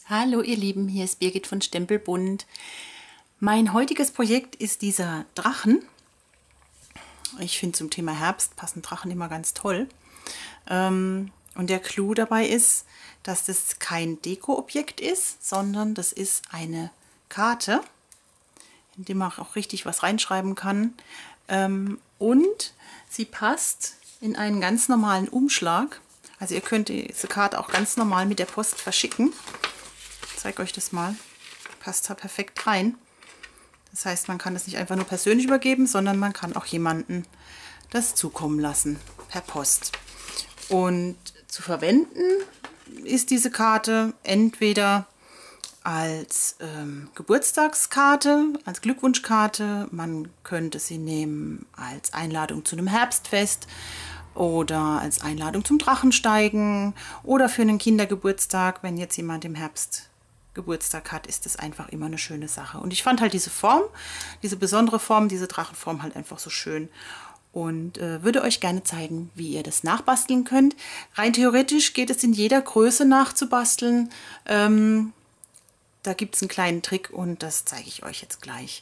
Hallo ihr Lieben, hier ist Birgit von Stempelbund. Mein heutiges Projekt ist dieser Drachen. Ich finde zum Thema Herbst passen Drachen immer ganz toll. Und der Clou dabei ist, dass das kein Deko-Objekt ist, sondern das ist eine Karte, in die man auch richtig was reinschreiben kann. Und sie passt in einen ganz normalen Umschlag. Also ihr könnt diese Karte auch ganz normal mit der Post verschicken. Ich zeige euch das mal. Passt da perfekt rein. Das heißt, man kann das nicht einfach nur persönlich übergeben, sondern man kann auch jemanden das zukommen lassen per Post. Und zu verwenden ist diese Karte entweder als Geburtstagskarte, als Glückwunschkarte. Man könnte sie nehmen als Einladung zu einem Herbstfest oder als Einladung zum Drachensteigen oder für einen Kindergeburtstag, wenn jetzt jemand im Herbst Geburtstag hat, ist das einfach immer eine schöne Sache. Und ich fand halt diese Form, diese besondere Form, diese Drachenform halt einfach so schön. Und würde euch gerne zeigen, wie ihr das nachbasteln könnt. Rein theoretisch geht es in jeder Größe nachzubasteln. Da gibt es einen kleinen Trick und das zeige ich euch jetzt gleich.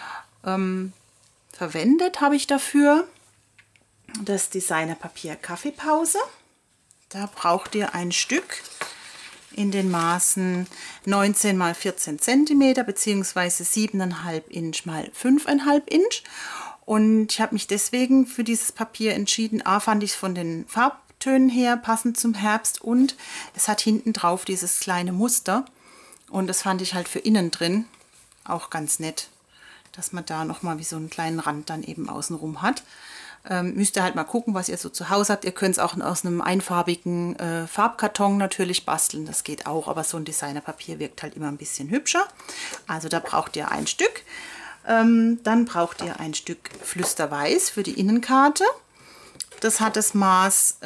Verwendet habe ich dafür das Designerpapier Kaffeepause. Da braucht ihr ein Stück in den Maßen 19 x 14 cm bzw. 7,5 Inch x 5,5 Inch. Und ich habe mich deswegen für dieses Papier entschieden. A, fand ich es von den Farbtönen her passend zum Herbst und es hat hinten drauf dieses kleine Muster. Und das fand ich halt für innen drin auch ganz nett, dass man da nochmal wie so einen kleinen Rand dann eben außenrum hat. Müsst ihr halt mal gucken, was ihr so zu Hause habt. Ihr könnt es auch aus einem einfarbigen Farbkarton natürlich basteln. Das geht auch, aber so ein Designerpapier wirkt halt immer ein bisschen hübscher. Also da braucht ihr ein Stück. Dann braucht ihr ein Stück Flüsterweiß für die Innenkarte. Das hat das Maß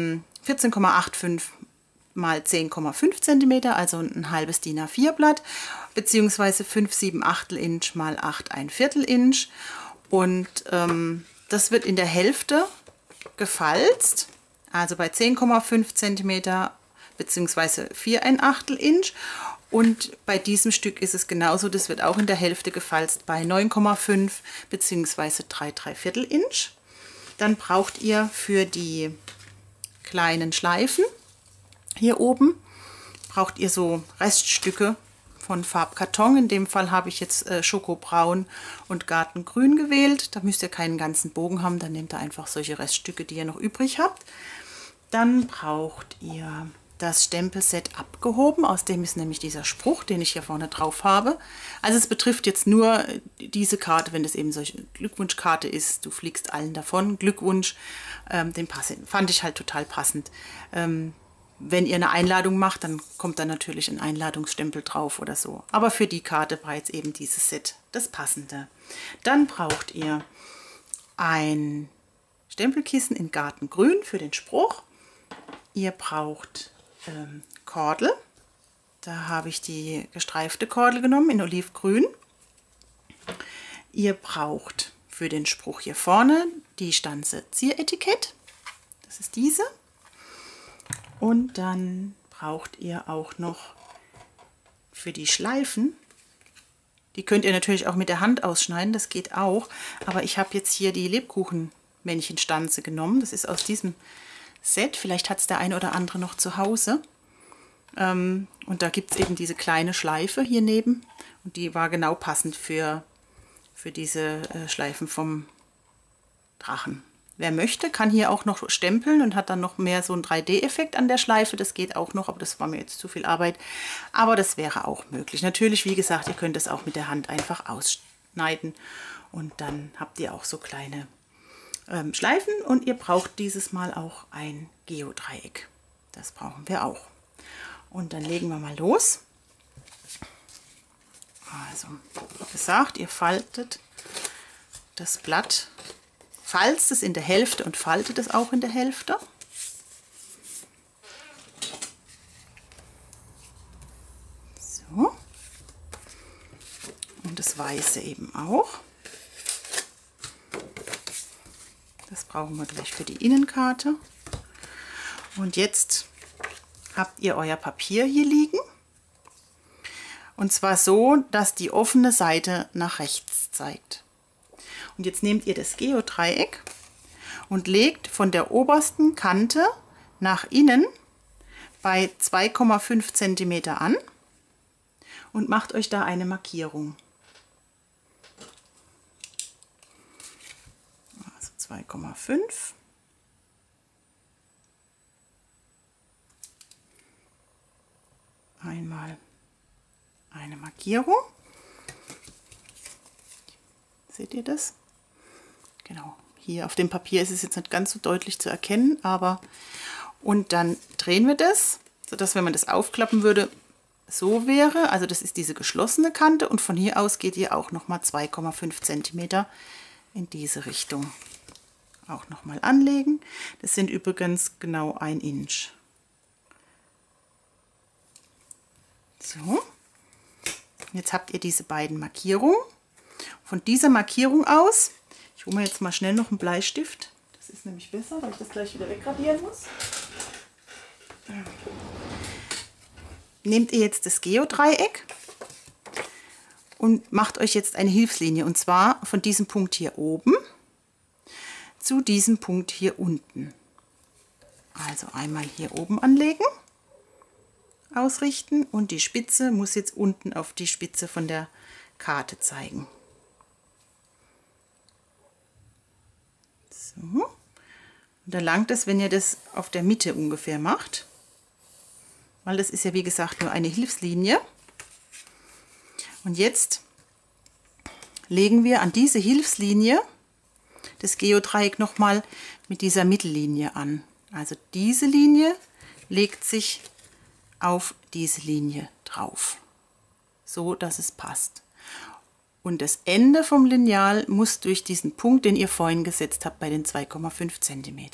14,85 x 10,5 cm, also ein halbes DIN A4 Blatt, beziehungsweise 5,7 Inch x 8,1 Inch. Und das wird in der Hälfte gefalzt, also bei 10,5 cm bzw. 4,1 Inch. Und bei diesem Stück ist es genauso, das wird auch in der Hälfte gefalzt bei 9,5 bzw. 3,3 Inch. Dann braucht ihr für die kleinen Schleifen hier oben, braucht ihr so Reststücke von Farbkarton. In dem Fall habe ich jetzt Schokobraun und Gartengrün gewählt. Da müsst ihr keinen ganzen Bogen haben, dann nehmt ihr einfach solche Reststücke, die ihr noch übrig habt. Dann braucht ihr das Stempelset abgehoben, aus dem ist nämlich dieser Spruch, den ich hier vorne drauf habe. Also es betrifft jetzt nur diese Karte, wenn das eben solche Glückwunschkarte ist. Du fliegst allen davon, Glückwunsch, den fand ich halt total passend. Wenn ihr eine Einladung macht, dann kommt da natürlich ein Einladungsstempel drauf oder so. Aber für die Karte war jetzt eben dieses Set das passende. Dann braucht ihr ein Stempelkissen in Gartengrün für den Spruch. Ihr braucht Kordel. Da habe ich die gestreifte Kordel genommen in Olivgrün. Ihr braucht für den Spruch hier vorne die Stanze Zieretikett. Das ist diese. Und dann braucht ihr auch noch für die Schleifen, die könnt ihr natürlich auch mit der Hand ausschneiden, das geht auch, aber ich habe jetzt hier die Lebkuchenmännchenstanze genommen, das ist aus diesem Set, vielleicht hat es der eine oder andere noch zu Hause. Und da gibt es eben diese kleine Schleife hier neben und die war genau passend für diese Schleifen vom Drachen. Wer möchte, kann hier auch noch stempeln und hat dann noch mehr so einen 3D-Effekt an der Schleife. Das geht auch noch, aber das war mir jetzt zu viel Arbeit. Aber das wäre auch möglich. Natürlich, wie gesagt, ihr könnt es auch mit der Hand einfach ausschneiden. Und dann habt ihr auch so kleine Schleifen. Und ihr braucht dieses Mal auch ein Geodreieck. Das brauchen wir auch. Und dann legen wir mal los. Also, wie gesagt, ihr faltet das Blatt. Falzt es in der Hälfte und faltet es auch in der Hälfte. So. Und das Weiße eben auch. Das brauchen wir gleich für die Innenkarte. Und jetzt habt ihr euer Papier hier liegen. Und zwar so, dass die offene Seite nach rechts zeigt. Und jetzt nehmt ihr das Geodreieck und legt von der obersten Kante nach innen bei 2,5 cm an und macht euch da eine Markierung. Also 2,5. Einmal eine Markierung. Seht ihr das? Genau. Hier auf dem Papier ist es jetzt nicht ganz so deutlich zu erkennen, aber und dann drehen wir das, sodass, wenn man das aufklappen würde, so wäre. Also das ist diese geschlossene Kante und von hier aus geht ihr auch nochmal 2,5 cm in diese Richtung. Auch nochmal anlegen. Das sind übrigens genau 1 Inch. So. Jetzt habt ihr diese beiden Markierungen. Von dieser Markierung aus, ich hole mir jetzt mal schnell noch einen Bleistift. Das ist nämlich besser, weil ich das gleich wieder wegradieren muss. Nehmt ihr jetzt das Geodreieck und macht euch jetzt eine Hilfslinie. Und zwar von diesem Punkt hier oben zu diesem Punkt hier unten. Also einmal hier oben anlegen, ausrichten und die Spitze muss jetzt unten auf die Spitze von der Karte zeigen. So. Und da langt es, wenn ihr das auf der Mitte ungefähr macht, weil das ist ja wie gesagt nur eine Hilfslinie. Und jetzt legen wir an diese Hilfslinie das Geodreieck nochmal mit dieser Mittellinie an. Also diese Linie legt sich auf diese Linie drauf, so dass es passt. Und das Ende vom Lineal muss durch diesen Punkt, den ihr vorhin gesetzt habt, bei den 2,5 cm.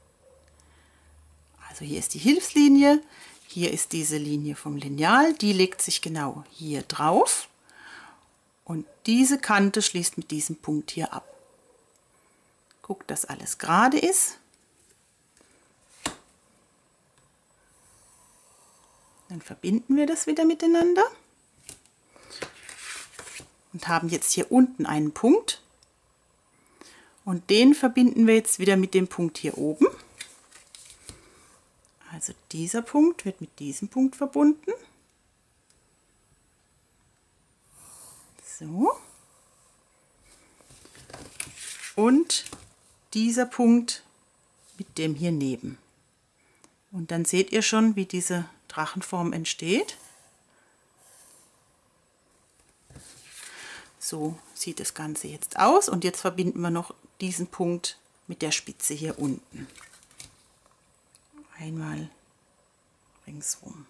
Also hier ist die Hilfslinie, hier ist diese Linie vom Lineal, die legt sich genau hier drauf und diese Kante schließt mit diesem Punkt hier ab. Guckt, dass alles gerade ist. Dann verbinden wir das wieder miteinander. Und haben jetzt hier unten einen Punkt und den verbinden wir jetzt wieder mit dem Punkt hier oben. Also dieser Punkt wird mit diesem Punkt verbunden. So. Und dieser Punkt mit dem hier neben. Und dann seht ihr schon, wie diese Drachenform entsteht. So sieht das Ganze jetzt aus und jetzt verbinden wir noch diesen Punkt mit der Spitze hier unten. Einmal ringsrum.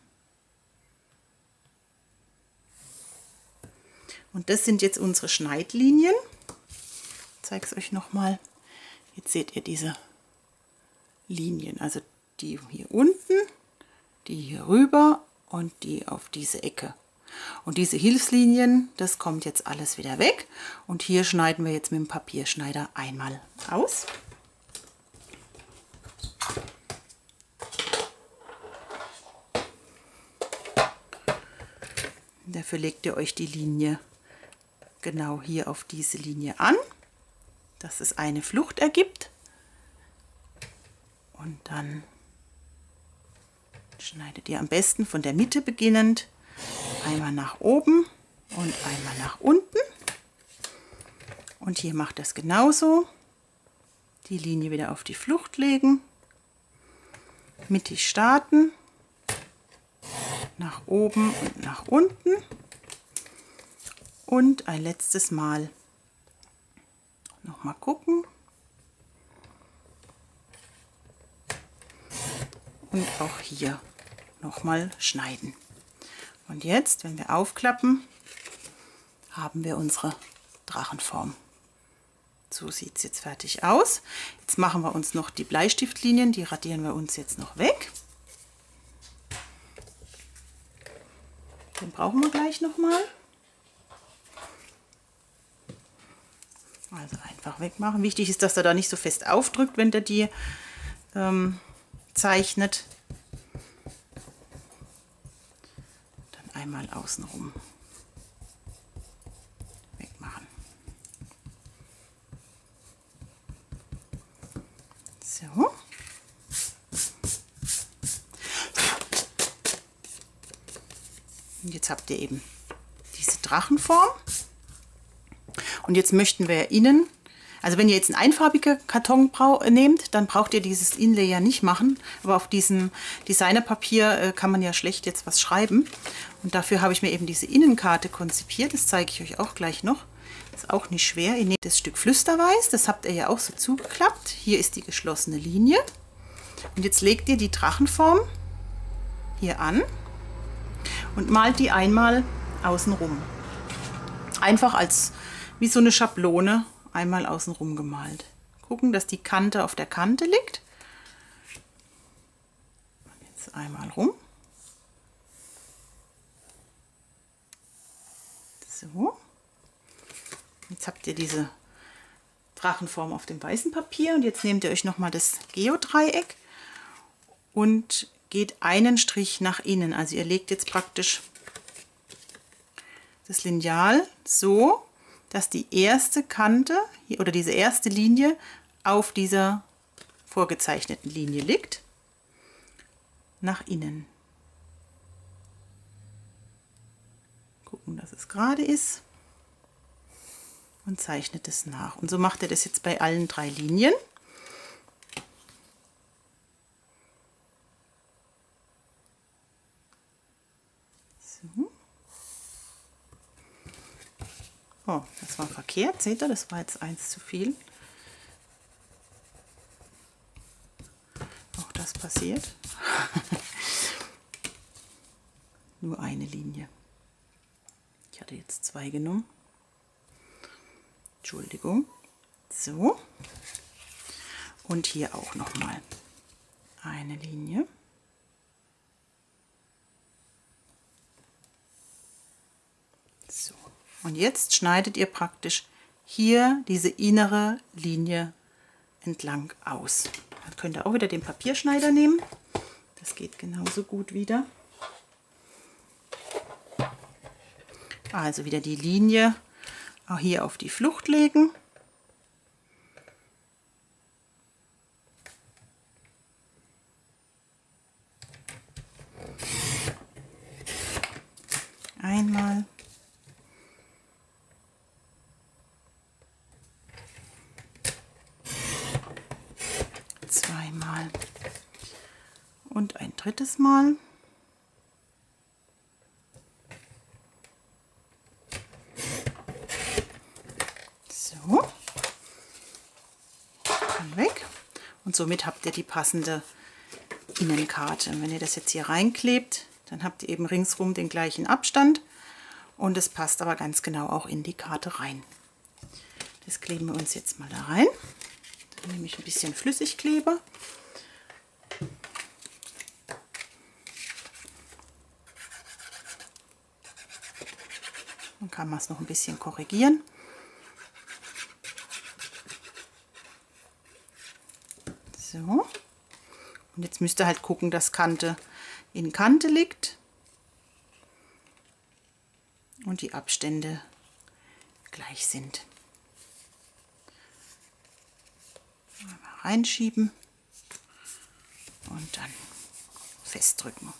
Und das sind jetzt unsere Schneidlinien. Ich zeige es euch nochmal. Jetzt seht ihr diese Linien, also die hier unten, die hier rüber und die auf diese Ecke. Und diese Hilfslinien, das kommt jetzt alles wieder weg. Und hier schneiden wir jetzt mit dem Papierschneider einmal aus. Dafür legt ihr euch die Linie genau hier auf diese Linie an, dass es eine Flucht ergibt. Und dann schneidet ihr am besten von der Mitte beginnend einmal nach oben und einmal nach unten. Und hier macht das genauso. Die Linie wieder auf die Flucht legen, mittig starten, nach oben und nach unten und ein letztes Mal noch mal gucken und auch hier noch mal schneiden. Und jetzt, wenn wir aufklappen, haben wir unsere Drachenform. So sieht es jetzt fertig aus. Jetzt machen wir uns noch die Bleistiftlinien, die radieren wir uns jetzt noch weg. Den brauchen wir gleich noch mal. Also einfach wegmachen. Wichtig ist, dass er da nicht so fest aufdrückt, wenn der die zeichnet. Dann einmal außenrum So. Und jetzt habt ihr eben diese Drachenform. Und jetzt möchten wir innen, also wenn ihr jetzt einen einfarbigen Karton nehmt, dann braucht ihr dieses Inlay ja nicht machen. Aber auf diesem Designerpapier kann man ja schlecht jetzt was schreiben. Und dafür habe ich mir eben diese Innenkarte konzipiert. Das zeige ich euch auch gleich noch. Das ist auch nicht schwer. Ihr nehmt das Stück Flüsterweiß, das habt ihr ja auch so zugeklappt. Hier ist die geschlossene Linie. Und jetzt legt ihr die Drachenform hier an und malt die einmal außen rum. Einfach als wie so eine Schablone einmal außen rum gemalt. Gucken, dass die Kante auf der Kante liegt. Jetzt einmal rum. So. Jetzt habt ihr diese Drachenform auf dem weißen Papier und jetzt nehmt ihr euch nochmal das Geodreieck und geht einen Strich nach innen. Also ihr legt jetzt praktisch das Lineal so, dass die erste Kante hier, oder diese erste Linie auf dieser vorgezeichneten Linie liegt. Nach innen. Gucken, dass es gerade ist. Und zeichnet es nach. Und so macht ihr das jetzt bei allen 3 Linien. So. Oh, das war verkehrt, seht ihr, das war jetzt 1 zu viel. Auch das passiert. Nur eine Linie. Ich hatte jetzt 2 genommen. Entschuldigung. So. Und hier auch noch mal eine Linie. So. Und jetzt schneidet ihr praktisch hier diese innere Linie entlang aus. Dann könnt ihr auch wieder den Papierschneider nehmen. Das geht genauso gut wieder. Also wieder die Linie auch hier auf die Flucht legen. Einmal. Zweimal. Und ein drittes Mal. So. Dann weg. Und somit habt ihr die passende Innenkarte. Und wenn ihr das jetzt hier reinklebt, dann habt ihr eben ringsrum den gleichen Abstand. Und es passt aber ganz genau auch in die Karte rein. Das kleben wir uns jetzt mal da rein. Dann nehme ich ein bisschen Flüssigkleber. Dann kann man es noch ein bisschen korrigieren. So. Und jetzt müsst ihr halt gucken, dass Kante in Kante liegt. Und die Abstände gleich sind. Mal reinschieben und dann festdrücken.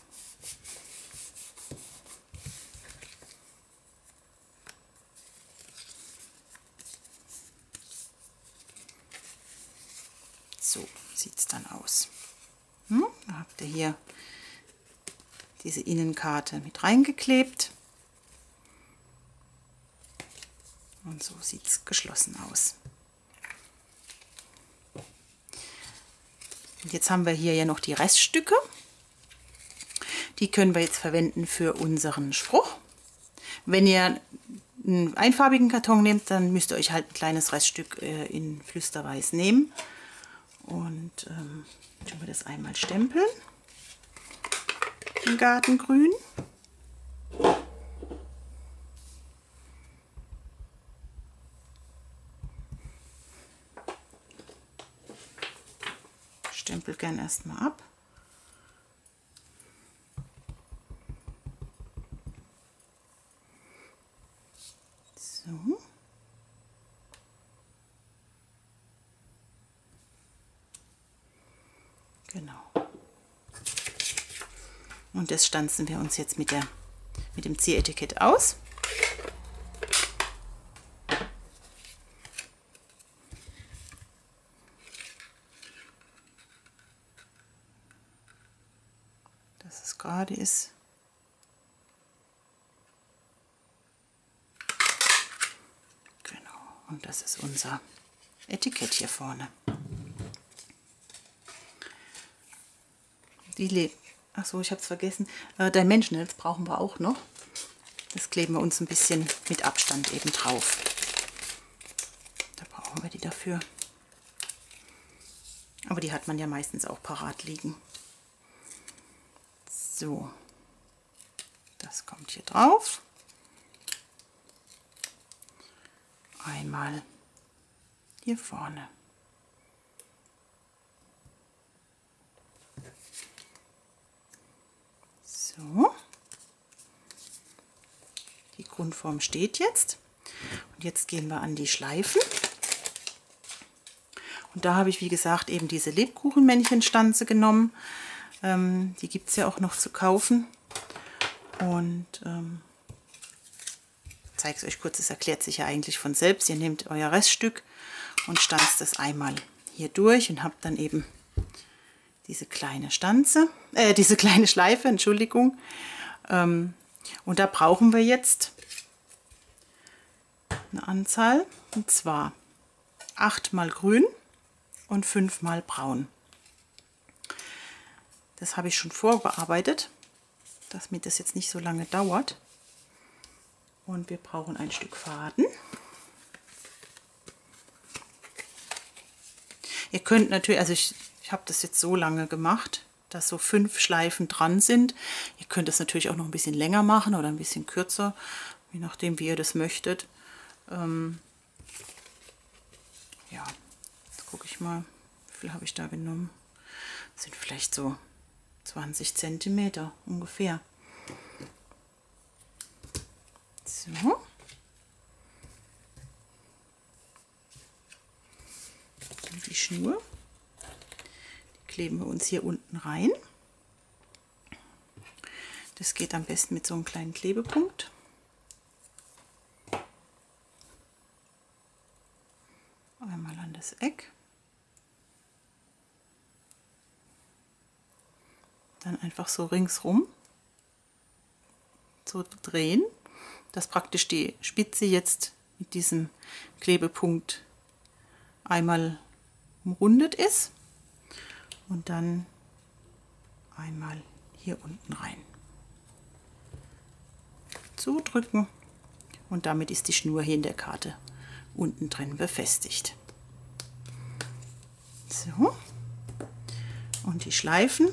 So sieht es dann aus. Da habt ihr hier diese Innenkarte mit reingeklebt. Und so sieht es geschlossen aus. Und jetzt haben wir hier ja noch die Reststücke. Die können wir jetzt verwenden für unseren Spruch. Wenn ihr einen einfarbigen Karton nehmt, dann müsst ihr euch halt ein kleines Reststück in Flüsterweiß nehmen. Und tun wir das einmal stempeln. Im Gartengrün. Stempel gern erstmal ab. So. Genau. Und das stanzen wir uns jetzt mit dem Zieretikett aus. Dass es gerade ist. Genau. Und das ist unser Etikett hier vorne. Achso, ich habe es vergessen. Dimensionals brauchen wir auch noch. Das kleben wir uns ein bisschen mit Abstand eben drauf. Da brauchen wir die dafür. Aber die hat man ja meistens auch parat liegen. So. Das kommt hier drauf. Einmal hier vorne. So. Die Grundform steht jetzt. Und jetzt gehen wir an die Schleifen. Und da habe ich, wie gesagt, eben diese Lebkuchenmännchenstanze genommen. Die gibt es ja auch noch zu kaufen. Und ich zeige es euch kurz, es erklärt sich ja eigentlich von selbst. Ihr nehmt euer Reststück und stanzt es einmal hier durch und habt dann eben diese kleine diese kleine Schleife, Entschuldigung. Und da brauchen wir jetzt eine Anzahl, und zwar 8 mal grün und 5 mal braun. Das habe ich schon vorbearbeitet, damit das jetzt nicht so lange dauert. Und wir brauchen ein Stück Faden. Ihr könnt natürlich, also ich habe das jetzt so lange gemacht, dass so 5 Schleifen dran sind. Ihr könnt es natürlich auch noch ein bisschen länger machen oder ein bisschen kürzer, je nachdem wie ihr das möchtet. Ja, jetzt gucke ich mal, wie viel habe ich da genommen. Das sind vielleicht so 20 cm ungefähr. So. Und die Schnur, die kleben wir uns hier unten rein. Das geht am besten mit so einem kleinen Klebepunkt. Einmal an das Eck. Dann einfach so ringsrum so drehen, dass praktisch die Spitze jetzt mit diesem Klebepunkt einmal umrundet ist und dann einmal hier unten rein. Zudrücken und damit ist die Schnur hier in der Karte unten drin befestigt. So. Und die Schleifen,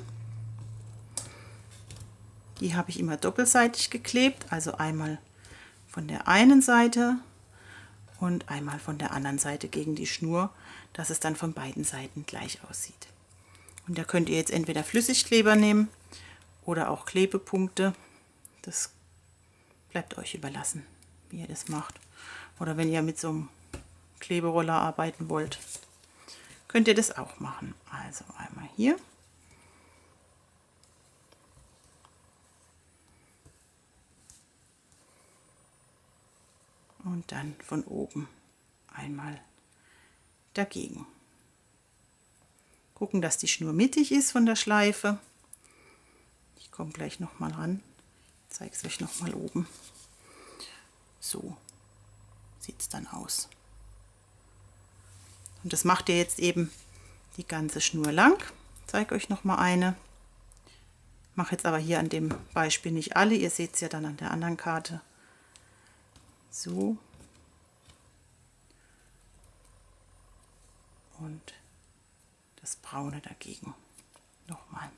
die habe ich immer doppelseitig geklebt, also einmal von der einen Seite und einmal von der anderen Seite gegen die Schnur, dass es dann von beiden Seiten gleich aussieht. Und da könnt ihr jetzt entweder Flüssigkleber nehmen oder auch Klebepunkte. Das bleibt euch überlassen, wie ihr das macht. Oder wenn ihr mit so einem Kleberoller arbeiten wollt, könnt ihr das auch machen. Also einmal hier. Und dann von oben einmal dagegen. Gucken, dass die Schnur mittig ist von der Schleife. Ich komme gleich noch mal ran. Ich zeige es euch noch mal oben. So sieht es dann aus. Und das macht ihr jetzt eben die ganze Schnur lang. Ich zeige euch noch mal eine. Ich mache jetzt aber hier an dem Beispiel nicht alle. Ihr seht es ja dann an der anderen Karte. So. Und das Braune dagegen. Nochmal.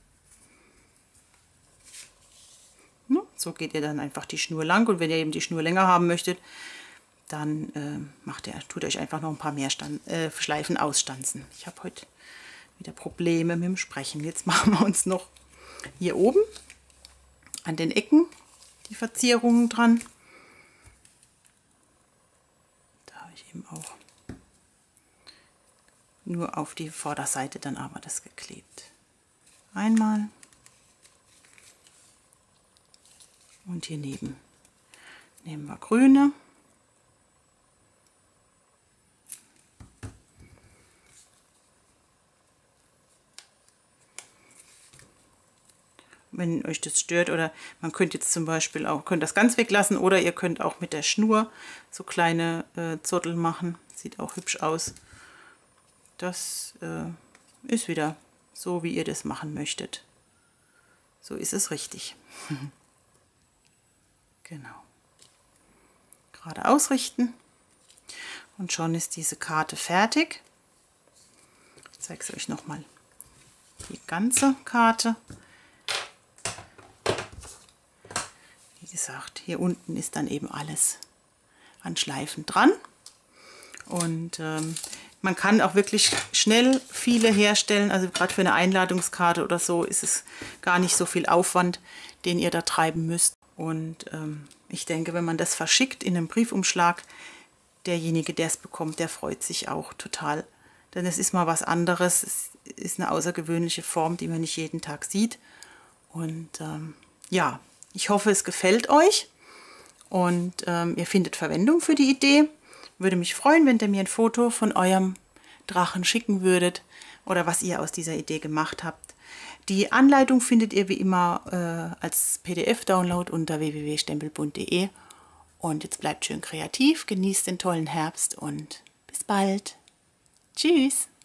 So geht ihr dann einfach die Schnur lang. Und wenn ihr eben die Schnur länger haben möchtet, dann tut euch einfach noch ein paar mehr Schleifen ausstanzen. Ich habe heute wieder Probleme mit dem Sprechen. Jetzt machen wir uns noch hier oben an den Ecken die Verzierungen dran. Da habe ich eben auch nur auf die Vorderseite dann aber das geklebt. Einmal. Und hier nehmen wir grüne. Wenn euch das stört, oder man könnte jetzt zum Beispiel auch, könnt das ganz weglassen, oder ihr könnt auch mit der Schnur so kleine Zottel machen. Sieht auch hübsch aus. Das ist wieder so, wie ihr das machen möchtet. So ist es richtig. Genau. Gerade ausrichten und schon ist diese Karte fertig. Ich zeige es euch nochmal. Die ganze Karte. Wie gesagt, hier unten ist dann eben alles an Schleifen dran. Und man kann auch wirklich schnell viele herstellen. Also gerade für eine Einladungskarte oder so ist es gar nicht so viel Aufwand, den ihr da treiben müsst. Und ich denke, wenn man das verschickt in einem Briefumschlag, derjenige, der es bekommt, der freut sich auch total. Denn es ist mal was anderes. Es ist eine außergewöhnliche Form, die man nicht jeden Tag sieht. Und ja, ich hoffe, es gefällt euch und ihr findet Verwendung für die Idee. Würde mich freuen, wenn ihr mir ein Foto von eurem Drachen schicken würdet oder was ihr aus dieser Idee gemacht habt. Die Anleitung findet ihr wie immer als PDF-Download unter www.stempelbund.de. Und jetzt bleibt schön kreativ, genießt den tollen Herbst und bis bald. Tschüss!